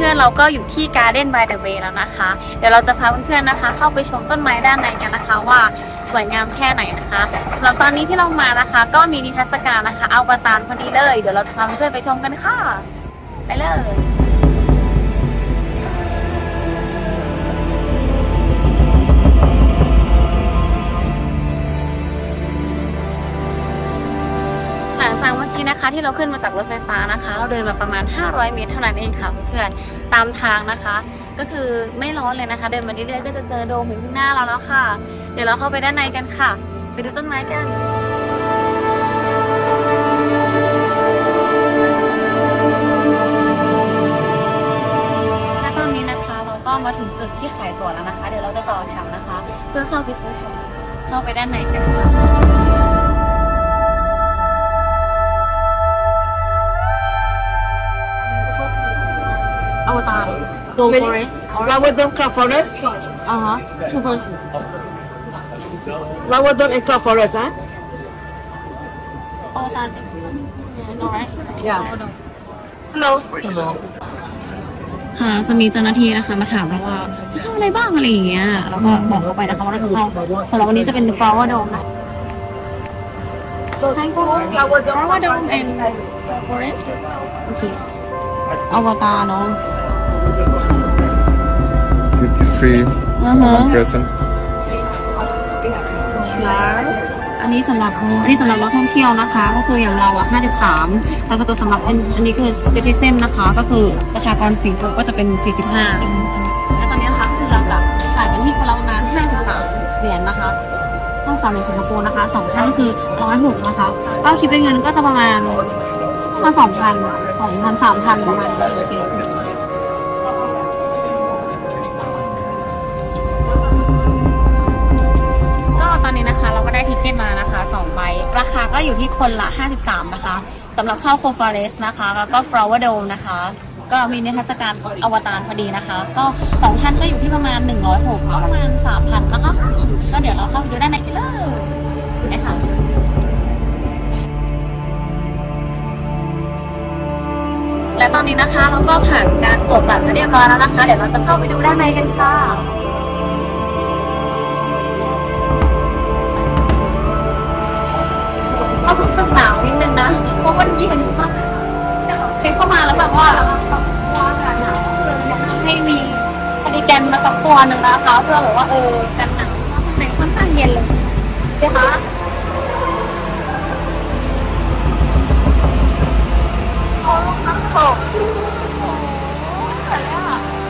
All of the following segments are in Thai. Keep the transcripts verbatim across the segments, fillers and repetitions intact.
พื่อนๆเราก็อยู่ที่ Garden by the Bay แล้วนะคะเดี๋ยวเราจะพาเพื่อนๆนะคะเข้าไปชมต้นไม้ด้านในกันนะคะว่าสวยงามแค่ไหนนะคะแล้วตอนนี้ที่เรามานะคะก็มีนิทรรศการนะคะเอาประตานพอดีเลยเดี๋ยวเราจะพาเพื่อนๆไปชมกันค่ะไปเลยหลังจากเมื่อกี้นะคะที่เราขึ้นมาจากรถไฟฟ้านะคะเราเดินมาประมาณห้าร้อยเมตรเท่านั้นเองค่ะเพื่อนๆตามทางนะคะก็คือไม่ร้อนเลยนะคะเดินมาเรื่อยๆก็จะเจอโดมอยู่ข้างหน้าเราแล้วค่ะเดี๋ยวเราเข้าไปด้านในกันค่ะไปดูต้นไม้กันและตอนนี้นะคะเราก็มาถึงจุดที่ขายตั๋วแล้วนะคะเดี๋ยวเราจะต่อแถวนะคะเพื่อเข้าไปซื้อตั๋วเข้าไปด้านในกันค่ะอวตาร Gold Forest Flower Dome Cloud Forest อ่าฮะ two person Flower Dome and Cloud Forest นะอวตาร alright Yeah Hello Hello ค่ะจะมีเจ้าหน้าที่นะคะมาถามเราว่าจะเข้าอะไรบ้างอะไรอย่างเงี้ยแล้วก็บอกเขาไปนะคะว่าเราจะเข้าสำหรับวันนี้จะเป็น Flower Dome นะ Flower Dome and Forest โอเคอวตารเนาะ fifty-three one person อันนี้สำหรับอันนี้สำหรับนักท่องเที่ยวนะคะก็คืออย่างเราอ่ะห้าสิบสามแล้วก็ตัวสำหรับอันนี้คือ citizen นะคะก็คือประชากรสิงคโปร์ก็จะเป็นสี่สิบห้าและตอนนี้นะคะคือเราจะจ่ายกันที่คนละประมาณห้าสิบสามเหรียญนะคะห้าสิบสามเหรียญสิงคโปร์นะคะสองท่านคือร้อยหกนะคะก็คิดเป็นเงินก็จะประมาณมาสองพันสองพันสามพันประมาณนี้โอเคก็ตอนนี้นะคะเราก็ได้ทิกเก็ตมานะคะสองใบราคาก็อยู่ที่คนละห้าสิบสามนะคะสำหรับเข้าโคฟอเรสนะคะแล้วก็ Flower Dome นะคะก็มีนิทรรศการอวตารพอดีนะคะก็สองท่านก็อยู่ที่ประมาณหนึ่งร้อยหกก็ประมาณสามพันนะคะก็เดี๋ยวเราเข้าไปดูด้านในกันเลยนะคะและตอนนี้นะคะเราก็ผ่านการตรวจบัตรมาเรียบร้อยแล้วนะคะเดี๋ยวเราจะเข้าไปดูด้านในกันค่ะก็รู้สึกหนาวนิดนึงนะเพราะวันนี้เห็นมากเคยเข้ามาแล้วแบบว่าว่าอากาศหนาวเลยอยากให้มีคาร์ดิแกนมาสักตัวหนึ่งนะคะเพื่อแบบว่าเออกันหนาวข้างในค่อนข้างเย็นเลยนะคะโอ้น้ำตกสวยอ่ะ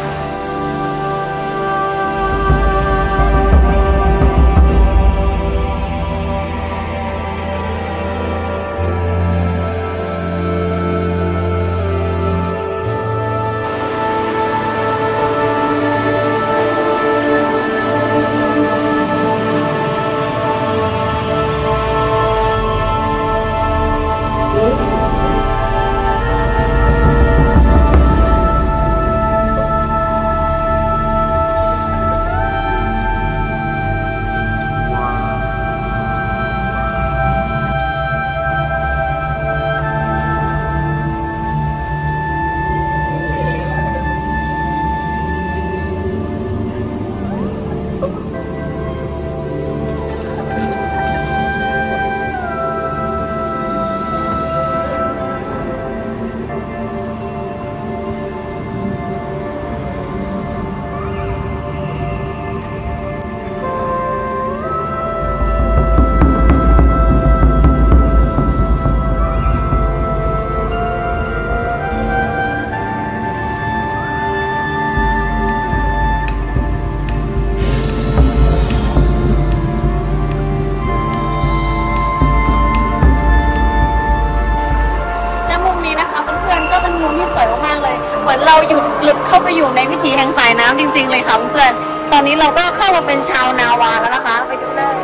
เหมือนเราหยุดหลุดเข้าไปอยู่ในวิถีแห่งสายน้ำจริงๆเลยค่ะเพื่อนตอนนี้เราก็เข้ามาเป็นชาวนาวาแล้วนะคะไปดูเลย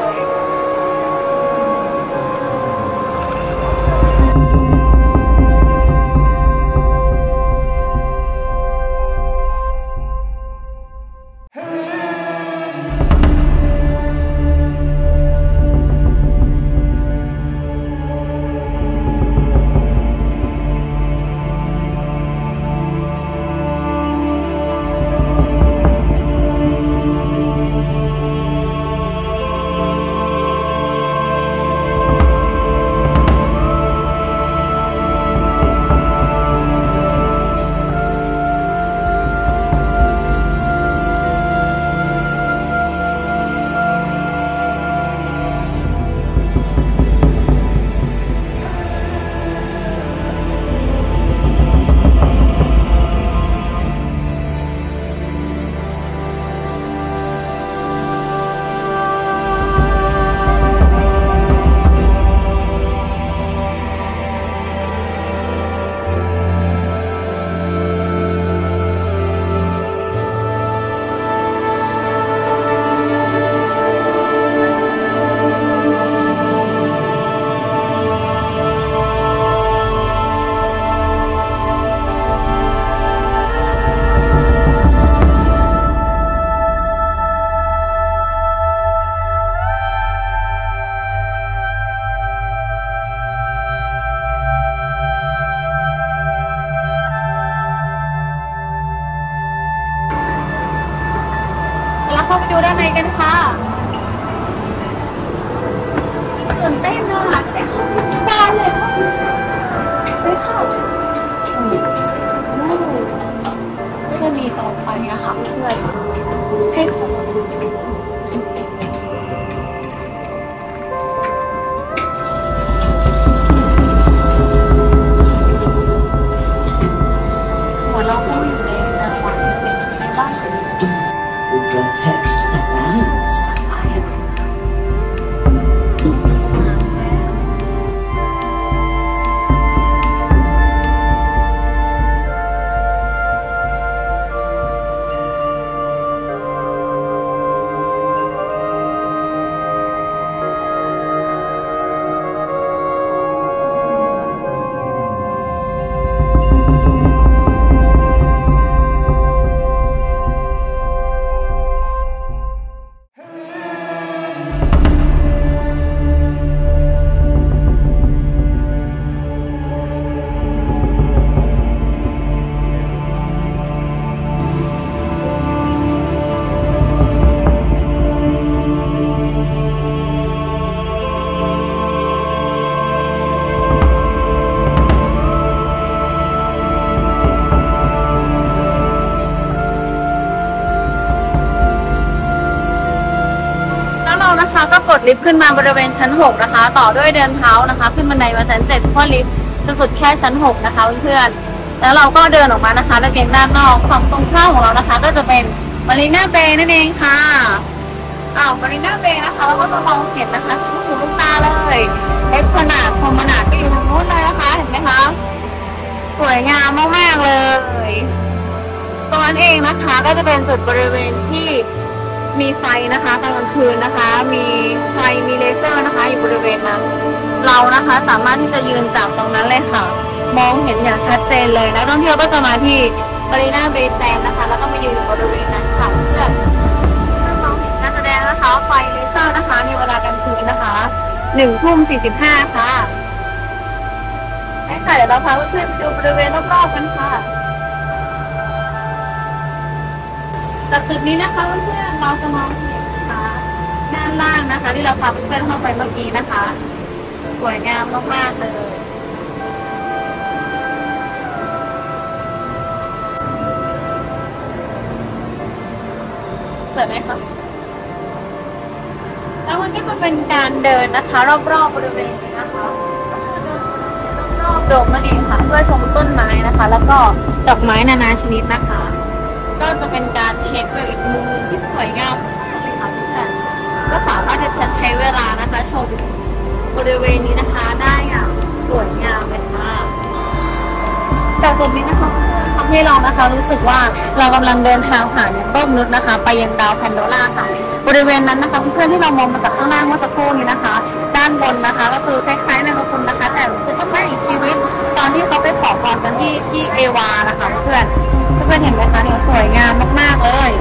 กันค่ะตื่นเต้นมากไปเข้าบ้านเลยไปเข้าก็จะมีต่อไปนะคะเพื่อนให้ของหัวเราก็อยู่ในจังหวะที่เป็นในบ้าน Text the lines. ก็กดลิฟต์ขึ้นมาบริเวณชั้นหกนะคะต่อด้วยเดินเท้านะคะขึ้นบันไดมาชั้นเจ็ดเพราะลิฟต์จะสุดแค่ชั้นหกนะคะเพื่อนๆแล้วเราก็เดินออกมานะคะระเบียงด้านนอกฝั่งตรงข้ามของเรานะคะก็จะเป็นมารีนาเบย์นั่นเองค่ะอ้าวมารีนาเบย์นะคะเราก็จะมองเห็นนะคะสุดหูลูกตาเลยเอ็กซ์ขนาดพรมนาดก็อยู่ตรงนู้นเลยนะคะเห็นไหมคะสวยงามมากๆเลยตรงนั้นเองนะคะก็จะเป็นจุดบริเวณที่มีไฟนะคะตอนกลางคืนนะคะมีไฟมีเลเซอร์นะคะอยู่บริเวณนั้นเรานะคะสามารถที่จะยืนจับตรงนั้นเลยค่ะมองเห็นอย่างชัดเจนเลยนักท่องเที่ยวก็จะมาที่มารีนาเบย์แซนด์นะคะแล้วก็มายืนอยู่บริเวณนั้นค่ะเพื่อเพื่อมองเห็นการแสดงนะคะไฟเลเซอร์นะคะในเวลากลางคืนนะคะหนึ่งทุ่มสี่สิบห้าค่ะให้ค่ะเดี๋ยวเราพาเพื่อนๆไปดูบริเวณรอบๆกันค่ะจากจุดนี้นะคะเพื่อนๆเราจะมองเห็นนะคะด้านล่างนะคะที่เราพาเพื่อนๆเข้าไปเมื่อกี้นะคะสวยงามมากๆเลยสวยไหมคะแล้วมันก็จะเป็นการเดินนะคะรอบๆบริเวณนี้นะคะรอบๆโดมนั่นเองค่ะเพื่อชมต้นไม้นะคะแล้วก็ดอกไม้นานาชนิดนะคะก็จะเป็นการเทคอีกมุมที่สวยงามเลยค่ะทุกท่านก็สามารถที่จะใช้เวลานะคะชมบริเวณนี้นะคะได้อย่างสวยงามเลยค่ะจากจุดนี้นะคะทำให้เรานะคะรู้สึกว่าเรากำลังเดินทางผ่านยังโลกมนุษย์นะคะไปยังดาวแพนโดร่าค่ะบริเวณนั้นนะคะเพื่อนๆที่เรามองมาจากข้างล่างเมื่อสักครู่นี้นะคะด้านบนนะคะก็คือคล้ายๆในกระพุนนะคะแต่คือต้องไม่ชีวิตตอนที่เขาไปขอพรกันที่ที่เอวานะคะเพื่อนเพื่อนเห็นไหมคะเนี่ยสวยงามมากๆเลย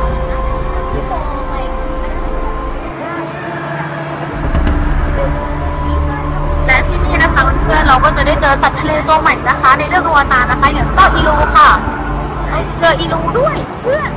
และที่นี่นะคะเพื่อนๆเราก็จะได้เจอสัตว์ทะเลตัวใหม่นะคะในเรื่องอวตารนะคะอย่างเจ้าอีลูค่ะเจออีลูด้วยเพื่อน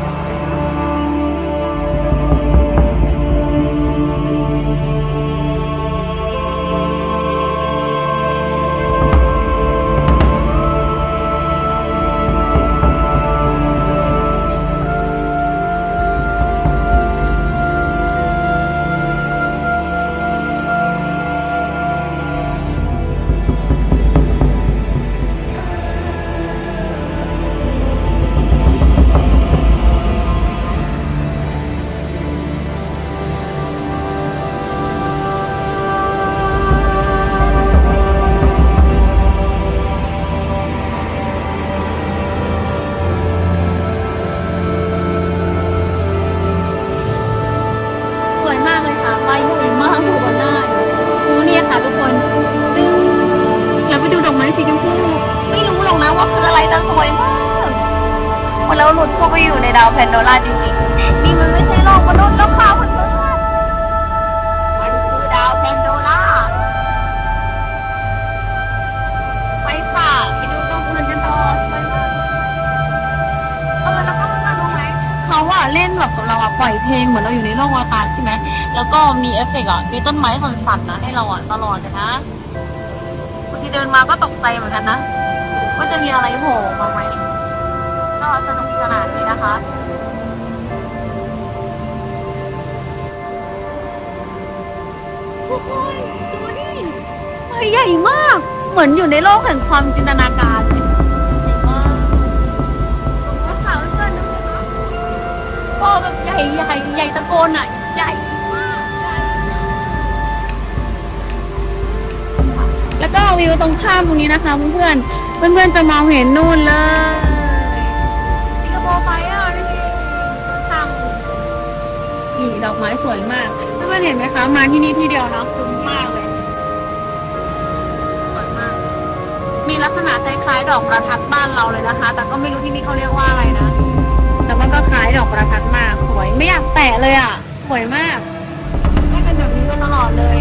แล้วหลุดเข้าไปอยู่ในดาวแพนโดร่าจริงๆนี่มันไม่ใช่โลกมนุษย์แล้วค่ะเพื่อนๆมันคือดาวแพนโดร่าไปค่ะไปดูตรงอื่นกันต่อสวยมากเออแล้วก็เพื่อนๆรู้ไหมเขาว่าเล่นแบบแบบกับเราอะปล่อยเพลงเหมือนเราอยู่ในโลกอวตารใช่ไหมแล้วก็มีเอฟเฟกต์อะมีต้นไม้สั่นๆนะให้เราอะตลอดเลยนะบางทีเดินมาก็ตกใจเหมือนกันนะว่าจะมีอะไรโผล่มาไหมก็สนุกสนานดีนะคะทุกคนดูนี่ตัวใหญ่มากเหมือนอยู่ในโลกแห่งความจินตนาการเลยแบบใหญ่ใหญ่ใหญ่ตะโกนอ่ะใหญ่มากใหญ่แล้วก็วิวตรงข้ามตรงนี้นะคะเพื่อนเพื่อนเพื่อนๆจะมองเห็นนู่นเลยสิงคโปร์ไฟอ่ะนี่ทางนี่ดอกไม้สวยมากเพื่อนๆเห็นไหมคะมาที่นี่ที่เดียวนะคุ้มมากเลยสวยมากมีลักษณะคล้ายๆดอกประทัดบ้านเราเลยนะคะแต่ก็ไม่รู้ที่นี่เขาเรียกว่าอะไรนะแต่ว่าก็คล้ายดอกประทัดมากสวยไม่อยากแตะเลยอ่ะสวยมากให้เป็นแบบนี้มาตลอดเลย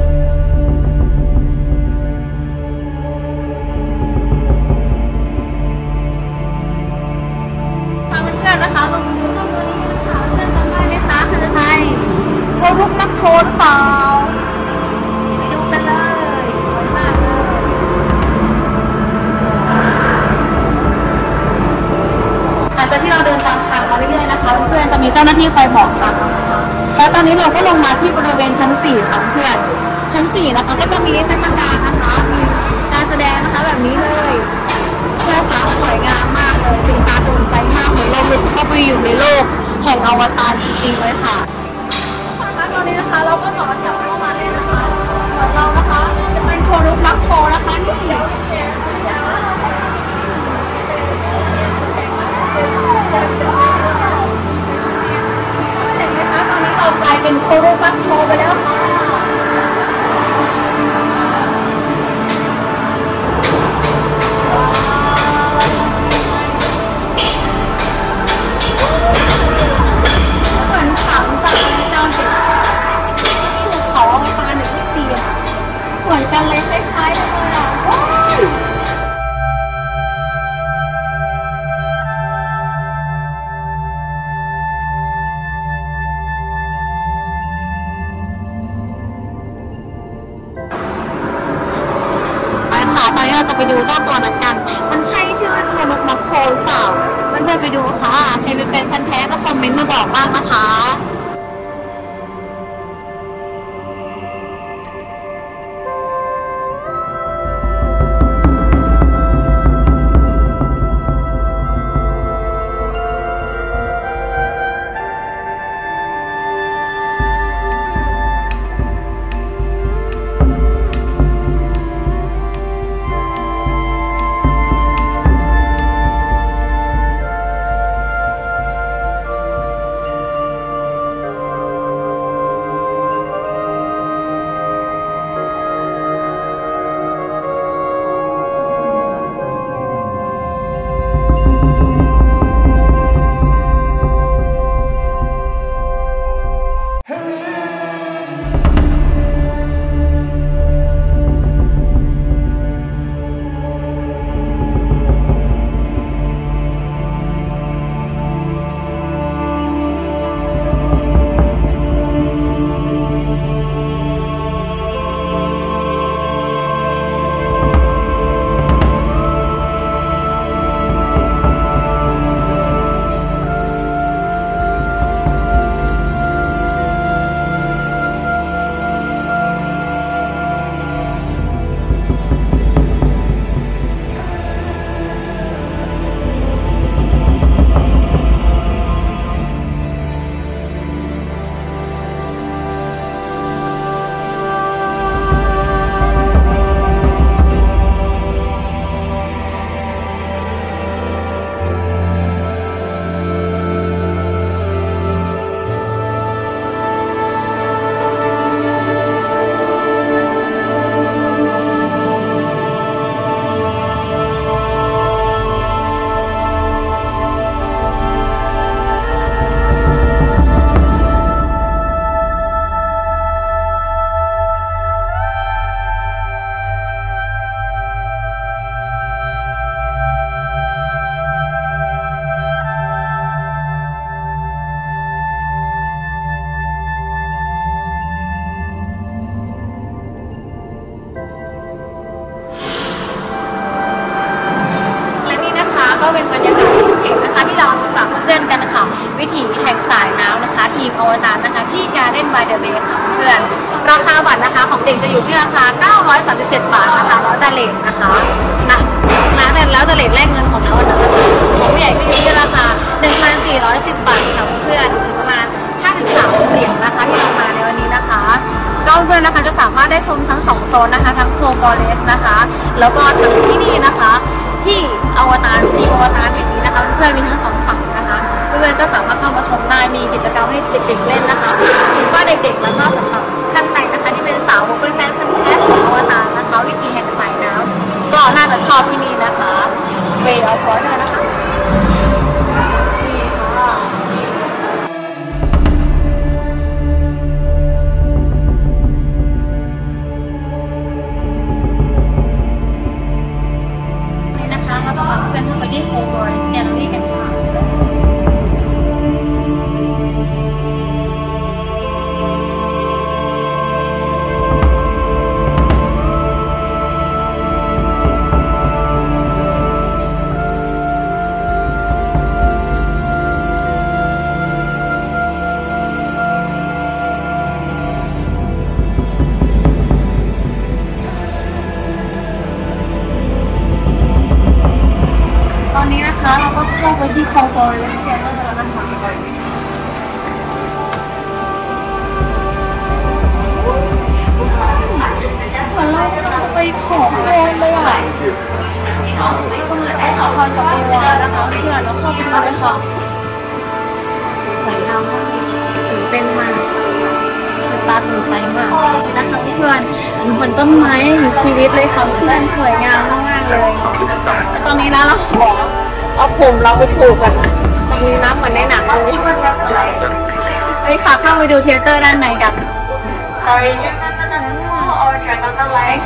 ค่ะเพื่อนๆนะคะลองดูเจ้าตัวนี้นะคะเพื่อนจำได้ไหมคะคือไทยโครุกนักโทนเปล่าไปดูกันเลยสวยมากเลยหลังจากที่เราเดินตามทางมาเรื่อยๆนะคะเพื่อนจะมีเจ้าหน้าที่คอยบอกทางแล้วตอนนี้เราก็ลงมาที่บริเวณชั้นสี่ค่ะเพื่อนชั้นสี่นะคะก็จะมีเทศกาลนะคะมีการแสดงนะคะแบบนี้เลยเพื่อนฟ้าสวยงามมากเลยตื่นตาตื่นใจมากเหมือนเราหลุดเข้าไปอยู่ในโลกแห่งอวตารจริงๆเลยค่ะตอนนี้นะคะเราก็ต่อแถวเข้ามาเลยนะคะของเรานะคะจะเป็นโครุกนักโชว์นะคะนี่กลายเป็นโครุกนักโชว์ไปแล้วค่ะเหมือนถังสัตว์ในจอมเจ็ดภูเขาอวตารหนึ่งที่สี่เหมือนกันเลยคล้ายๆกันเลยอ่ะไปดูเจ้าตัวนั้นกันมันใช่ชื่อโครุกนักโชว์หรือเปล่าเพื่อนๆไปดูค่ะใครเป็นแฟนพันธุ์แท้ก็คอมเมนต์มาบอกบ้างนะคะทีมอวตารนะคะที่ Garden by the Bay ค่ะเพื่อนราคาบัตรนะคะของเด็กจะอยู่ที่ราคาเก้าร้อยสามสิบเจ็ดบาทนะคะแล้วแต่เลทนะคะนะนะแต่แล้วแต่เลทแลกเงินของเรานะคะของผู้ใหญ่ก็อยู่ที่ราคา หนึ่งพันสี่ร้อยสิบ บาทค่ะเพื่อนหรือประมาณห้าถึงสามเหรียญนะคะที่เรามาในวันนี้นะคะก็เพื่อนนะคะจะสามารถได้ชมทั้งสองโซนนะคะทั้งโคฟอเรสนะคะแล้วก็ทั้งที่นี่นะคะที่อวตารที่อวตารแห่งนี้นะคะเพื่อนมีทั้งสองฝั่งนะคะเพื่อนก็สามารถเข้ามาชมได้มีกิจกรรมให้เด็กๆเล่นนะคะถือว่าเด็กๆแล้วก็สำหรับท่านใดนะคะที่เป็นสาวเป็นแฟนพันธุ์แท้ของอวตารนะคะวิธีแห่งสายน้ำก็น่าจะชอบที่นี่นะคะ Way of Water นะคะนี่ค่ะนี่นะคะเราจะพาเพื่อนๆไปที่ Cold Forest Gallery กันค่ะตอนนี้นะคะเราก็เข้าไปที่ Cold Forest Gallery แล้วนะคะเหมือนเราไปขอพรเลยอ่ะคนอื่นได้ขอพรกับเอวานะคะเพื่อนเราเข้าไปดูเลยค่ะสวยงามมากตื่นเต้นมากตื่นตาตื่นใจมากนี่นะคะเพื่อนเหมือนต้นไม้อยู่ชีวิตเลยค่ะเพื่อนสวยงามมากๆเลยตอนนี้นะเราขอเอาผมเราไปผูกกันนะตรงนี้นะเหมือนในหนังเลยไปค่ะเข้าไปดูเทยเตอร์ด้านในกัน Sorry or turn on the light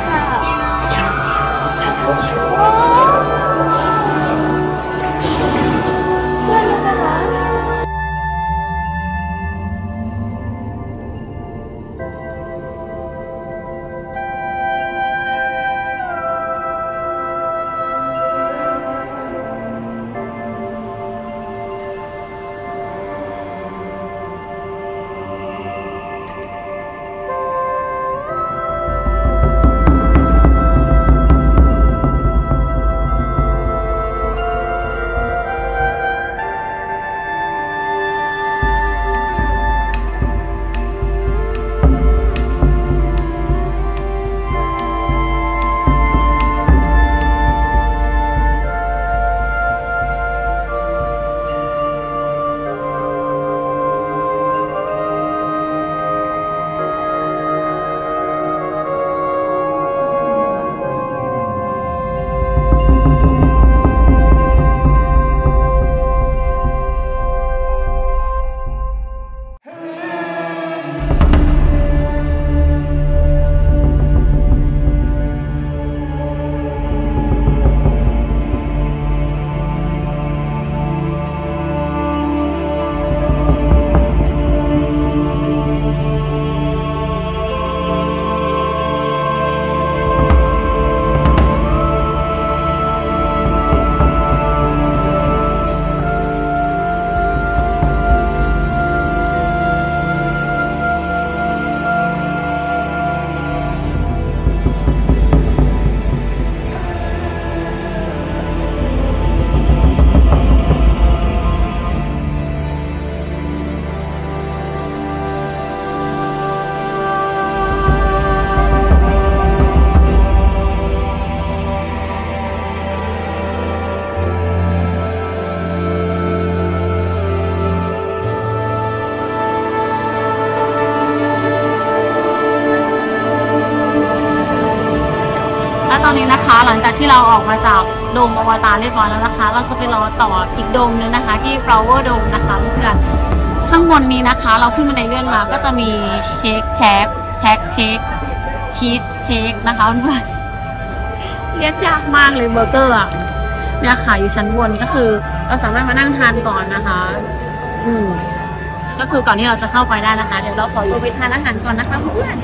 ตอนนี้นะคะหลังจากที่เราออกมาจากโดมอวตารเรียบร้อยแล้วนะคะเราจะไปรอต่ออีกโดมนึงนะคะที่ Flower Dome นะคะเพื่อนข้างบนนี้นะคะเราขึ้นบันไดเลื่อนมาก็จะมีเค้กแชกแชกเค้กชีสเค้กนะคะเพื่อนเรียกยากมากเลยเบอร์เกอร์อ่ะเนี่ยค่ะอยู่ชั้นบนก็คือเราสามารถมานั่งทานก่อนนะคะอืมก็คือก่อนที่เราจะเข้าไปได้นะคะเดี๋ยวเราขอตัวไปทานอาหารก่อนนะคะเพื่อน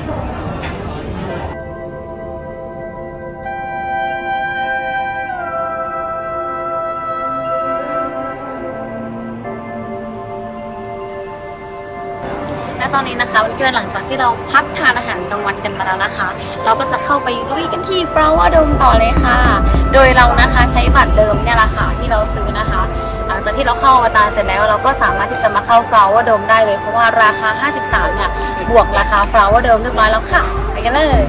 และตอนนี้นะคะเพื่อนๆหลังจากที่เราพักทานอาหารกลางวันกันมาแล้วนะคะ เราก็จะเข้าไปลุยกันที่ Flower Dome ต่อเลยค่ะ โดยเรานะคะใช้บัตรเดิมเนี่ยแหละค่ะที่เราซื้อนะคะหลังจากที่เราเข้าอวตารเสร็จแล้วเราก็สามารถที่จะมาเข้า Flower Dome ได้เลยเพราะว่าราคาห้าสิบสามเนี่ยบวกราคา Flower Dome เรียบร้อยแล้วค่ะไปกันเลย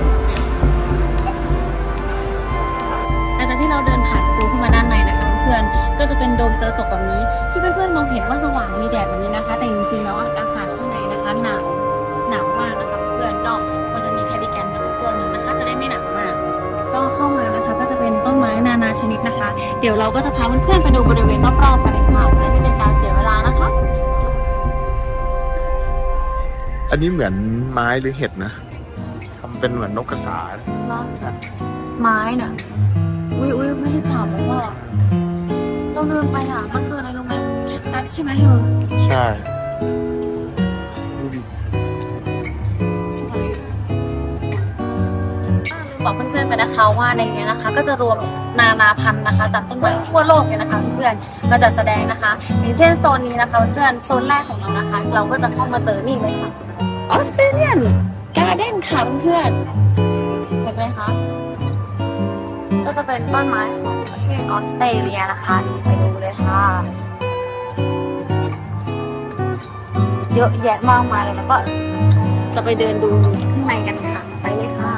หลังจากที่เราเดินผ่านประตูเข้ามาด้านในนะคะเพื่อนก็จะเป็นโดมกระจกแบบนี้ที่เพื่อนๆมองเห็นว่าสว่างมีแดดแบบนี้นะคะแต่จริงๆแล้วอากาศข้างในนะคะหนาวหนาวมากนะคะเพื่อนก็ควรจะมีแคร์ดิแกนมาสักตัวหนึ่งนะคะจะได้ไม่หนาวมากก็เข้ามานะคะก็จะเป็นต้นไม้นานาชนิดนะคะเดี๋ยวเราก็จะพาเพื่อนๆไปดูบริเวณรอบๆกันเลยค่ะเพื่อไม่เป็นการเสียเวลานะคะอันนี้เหมือนไม้หรือเห็ดนะทำเป็นเหมือนนกกระสาไม้น่ะอุ้ยอุ้ยไม่ให้จับแล้วก็เราเดินไปอ่ะมันคืออะไรรู้ไหมแคคตัสใช่ไหมเธอใช่ดูดิบอกเพื่อนๆไปนะคะว่าในนี้นะคะก็จะรวมนานาพันธุ์นะคะจากต้นไม้ทั่วโลกเลยนะคะเพื่อนๆมาจัดแสดงนะคะอย่างเช่นโซนนี้นะคะเพื่อนโซนแรกของเรานะคะเราก็จะเข้ามาเจอนี่เลยค่ะออสเตรเลียนการ์เด้นค่ะเพื่อนเห็นไหมคะก็จะเป็นต้นไม้ของประเทศออสเตรเลียนะคะไปดูเลยค่ะเยอะแยะมากมายเลยแล้วก็จะไปเดินดูข้างในกันค่ะไปเลยค่ะ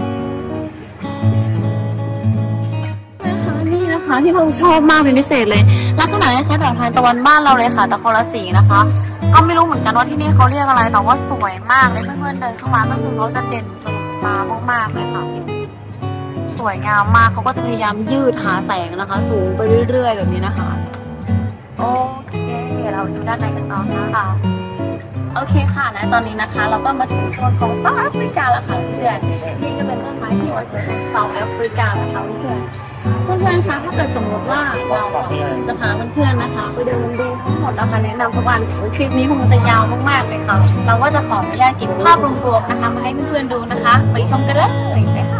นะคะนี่นะคะที่เราชอบมากเป็นพิเศษเลยลักษณะคล้ายๆดอกทานตะวันบ้านเราเลยค่ะแต่คนละสีนะคะก็ไม่รู้เหมือนกันว่าที่นี่เขาเรียกอะไรแต่ว่าสวยมากเลยเพื่อนๆเดินเข้ามาก็คือเขาจะเด่นสะดุดตามากๆเลยค่ะสวยงามมากเขาก็จะพยายามยืดหาแสงนะคะสูงไปเรื่อยๆแบบนี้นะคะโอเคเราดูด้านในกันต่อค่ะโอเคค่ะนะตอนนี้นะคะเราก็มาถึงโซนของเซาท์แอฟริกาแล้วค่ะเพื่อนนี่จะเป็นต้นไม้ที่มาจากเซาท์แอฟริกานะคะเพื่อนเพื่อนๆคะถ้าเกิดสมมติว่าเราจะพาเพื่อนๆนะคะไปเดินดูทั้งหมดนะคะแนะนำทุกวันคลิปนี้คงจะยาวมากๆเลยค่ะเราก็จะขออนุญาตเก็บภาพรวมๆนะคะมาให้เพื่อนๆดูนะคะไปชมกันเลยไปค่ะ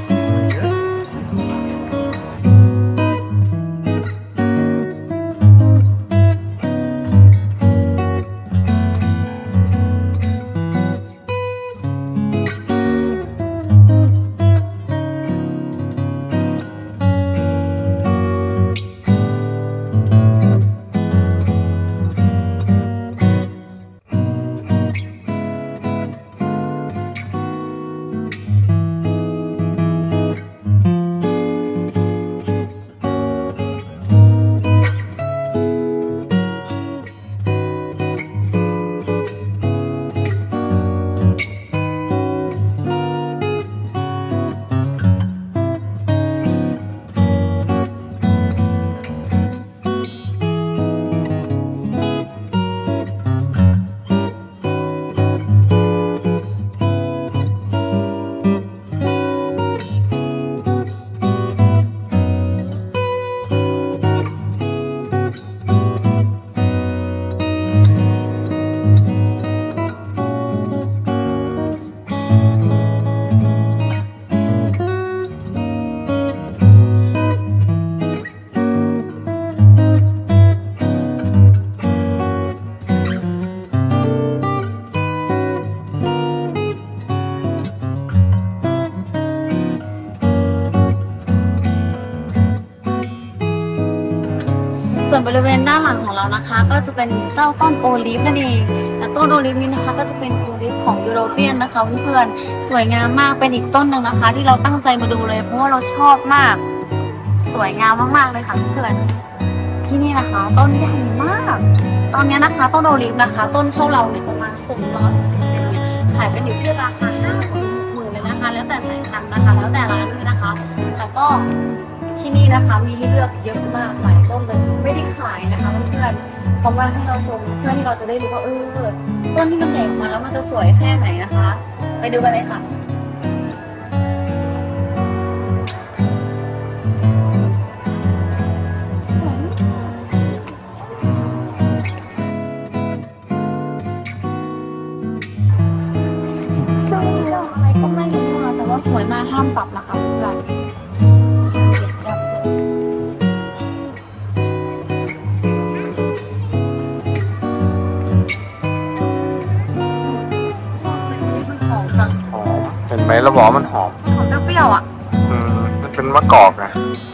ส่วนบริเวณด้านหลังของเรานะคะก็จะเป็นเจ้าต้นโอลิฟนั่นเองและต้นโอลิฟนี้นะคะก็จะเป็นโอลิฟของยุโรเปียนนะคะเพื่อนๆสวยงามมากเป็นอีกต้นหนึ่งนะคะที่เราตั้งใจมาดูเลยเพราะว่าเราชอบมากสวยงามมากๆเลยค่ะเพื่อนๆที่นี่นะคะต้นใหญ่มากตอนนี้นะคะต้นโอลิฟนะคะต้นเท่าเราเนี่ยประมาณสองร้อยสิบเซนเนี่ยขายกันอยู่ที่ราคาห้าหมื่นหมื่นเลยนะคะแล้วแต่สายพันธุ์นะคะแล้วแต่ร้านเลยนะคะแต่ก็ที่นี่นะคะมีให้เลือกเยอะมากหลายต้นเลยไม่ได้ขายนะคะเพื่อนๆเพราะว่าให้เราชมเพื่อที่เราจะได้รู้ว่าเออต้นที่มันใหญ่ออกมาแล้วมันจะสวยแค่ไหนนะคะไปดูกันเลยค่ะสวยอะไรก็ไม่รู้ค่ะแต่ว่าสวยมากห้ามจับนะคะเพื่อนเห็นไหมเราบอกว่ามันหอมหอมเปรี้ยวๆอ่ะอืมมันเป็นมะกอกนะ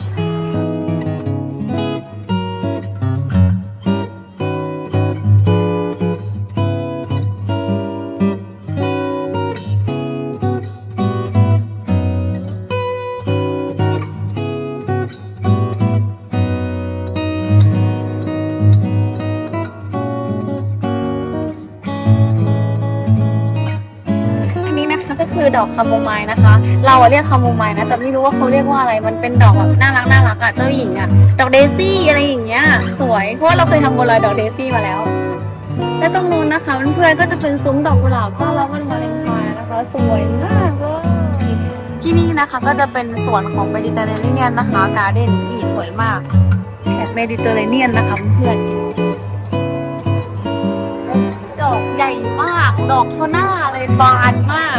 ก็คือดอกคาโมไมล์นะคะเราเรียกคาโมไมล์นะแต่ไม่รู้ว่าเขาเรียกว่าอะไรมันเป็นดอกแบบน่ารักน่ารักอะเจ้าหญิงอะดอกเดซี่อะไรอย่างเงี้ยสวยเพราะว่าเราเคยทำบัวลอยดอกเดซี่มาแล้วและตรงนู้นนะคะเพื่อนๆก็จะเป็นซุ้มดอกกุหลาบต้อนรับวันวาเลนไทน์นะคะสวยมากเลยที่นี่นะคะก็จะเป็นสวนของเมดิเตอร์เรเนียนนะคะการ์เด้นนี่สวยมากแถบเมดิเตอร์เรเนียนนะคะเพื่อนดอกใหญ่มากดอกเท่าหน้าเลยบานมาก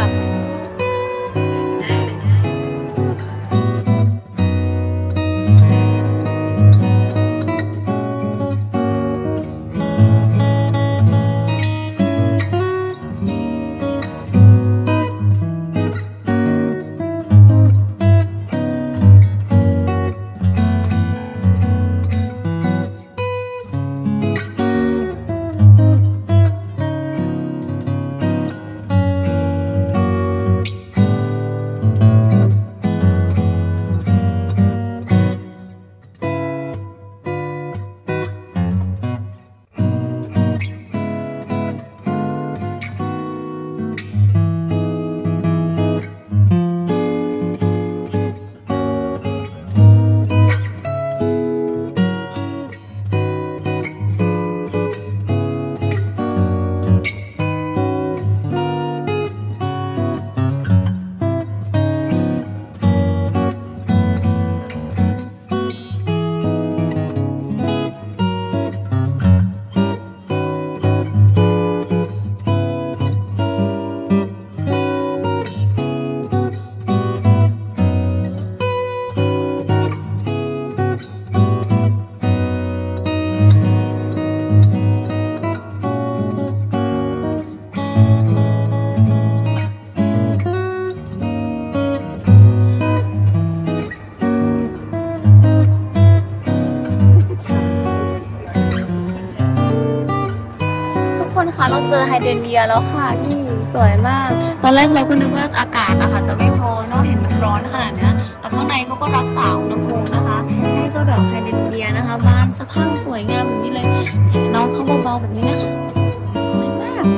ค่ะเราเจอไฮเดรนเยียแล้วค่ะนี่สวยมากตอนแรกเราก็นึกว่าอากาศนะคะจะไม่พอเนาะเห็นมันร้อนขนาดนี้แต่ข้างในเขาก็รักษาอุณหภูมินะคะให้เจ้าดอกไฮเดรนเยียนะคะบานสะพรั่งสวยงามแบบนี้เลยน้องเขาเบาๆแบบนี้นะคะสวยมาก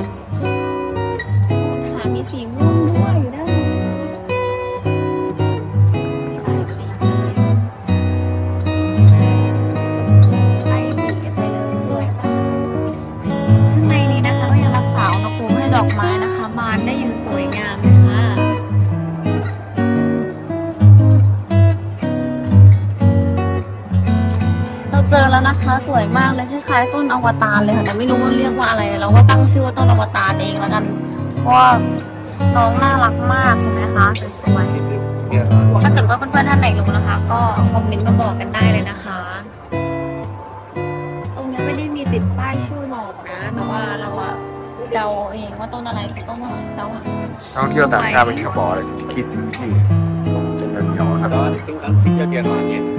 ขามีสีม่วงด้วยอยู่ด้านดอกไม้นะคะบานได้อย่างสวยงามเลยค่ะเราเจอแล้วนะคะสวยมากเลยคล้ายๆต้นอวตารเลยค่ะแต่ไม่รู้ว่าเรียกว่าอะไรเราก็ตั้งชื่อว่าต้นอวตารเองแล้วกันเพราะว่าน้องน่ารักมากเห็นไหมคะสวยๆถ้าเกิดว่าเพื่อนๆท่านไหนรู้นะคะก็คอมเมนต์มาบอกกันได้เลยนะคะตรงนี้ไม่ได้มีติดป้ายชื่อบอกนะแต่ว่าเราอะเดาเองว่าต้นอะไรต้นอะไรเดาอะท่องเที่ยวต่างชาติเป็นกระบอกเลยคิดสิ่งที่จะเงินเหนียวครับสิ่งนั้นสิ่งเดียวกันเนี่ย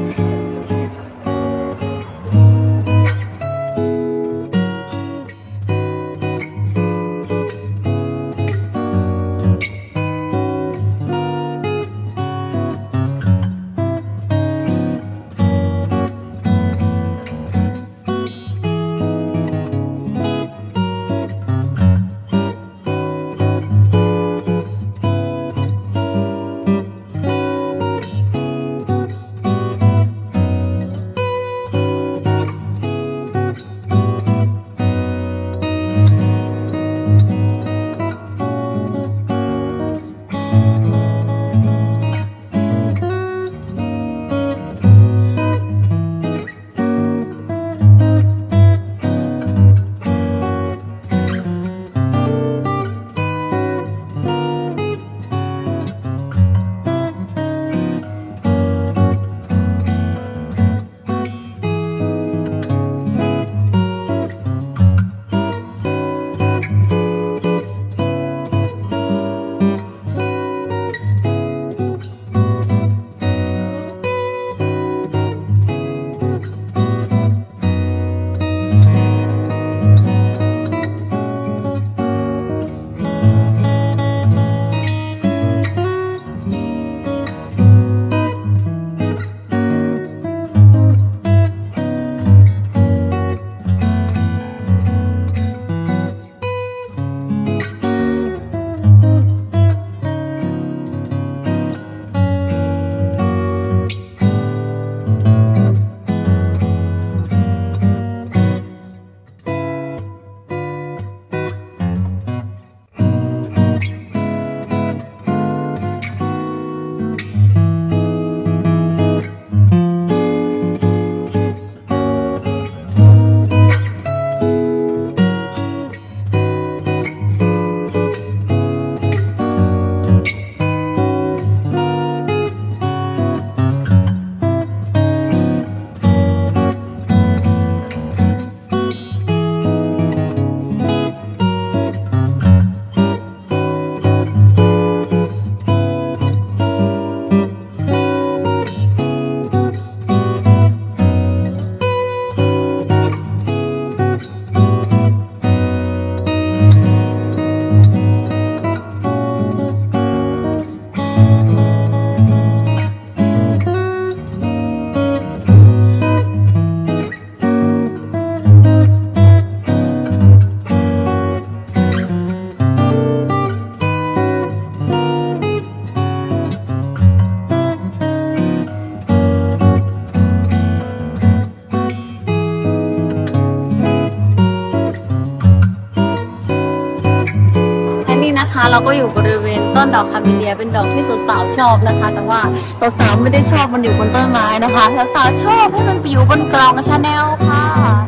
เราก็อยู่บริเวณต้นดอกคาเมเลียเป็นดอกที่สาวๆชอบนะคะแต่ว่าสาวๆไม่ได้ชอบมันอยู่บนต้นไม้นะคะสาวๆชอบให้มันไปอยู่บนกลางกับชาแนลค่ะ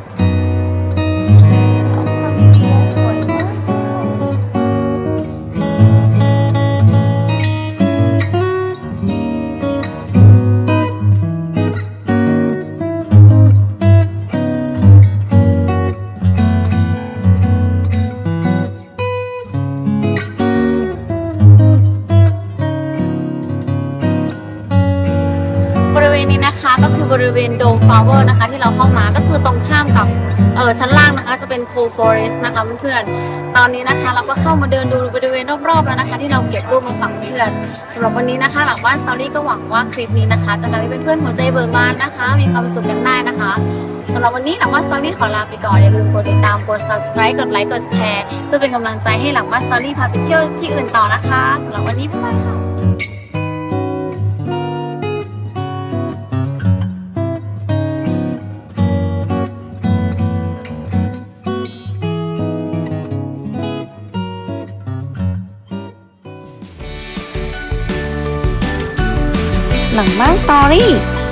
ก็คือบริเวณโดมฟลาวเวอร์นะคะที่เราเข้ามาก็คือตรงข้ามกับเออชั้นล่างนะคะจะเป็นโคฟอเรสต์นะคะเพื่อนๆตอนนี้นะคะเราก็เข้ามาเดินดูบริเวณรอบๆแล้วนะคะที่เราเก็บรูปมาฝากเพื่อนสำหรับวันนี้นะคะหลังบ้านสตอรี่ก็หวังว่าคลิปนี้นะคะจะทำให้เพื่อนๆหัวใจเบิกบานนะคะมีความสุขกันได้นะคะสำหรับวันนี้หลังบ้านสตอรี่ขอลาไปก่อนอย่าลืมกดติดตามกด ซับสไครบ์ กดไลค์กดแชร์เพื่อเป็นกำลังใจให้หลังบ้านสตอรี่พาไปเที่ยวที่อื่นต่อนะคะสำหรับวันนี้บ๊ายบายค่ะหลังบ้านสตอรี่